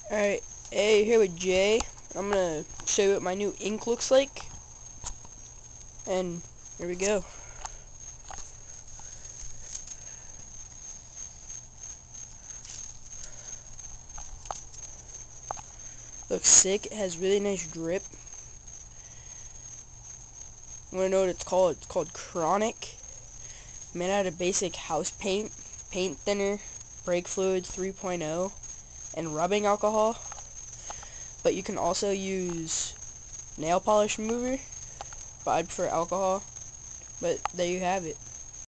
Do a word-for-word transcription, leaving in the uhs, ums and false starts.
Alright, hey, here with Jay. I'm gonna show you what my new ink looks like. And here we go. Looks sick. It has really nice drip. You wanna know what it's called? It's called Kronic. Made out of basic house paint, paint thinner, brake fluid three point oh, and rubbing alcohol. But you can also use nail polish remover, but I'd prefer alcohol. But there you have it.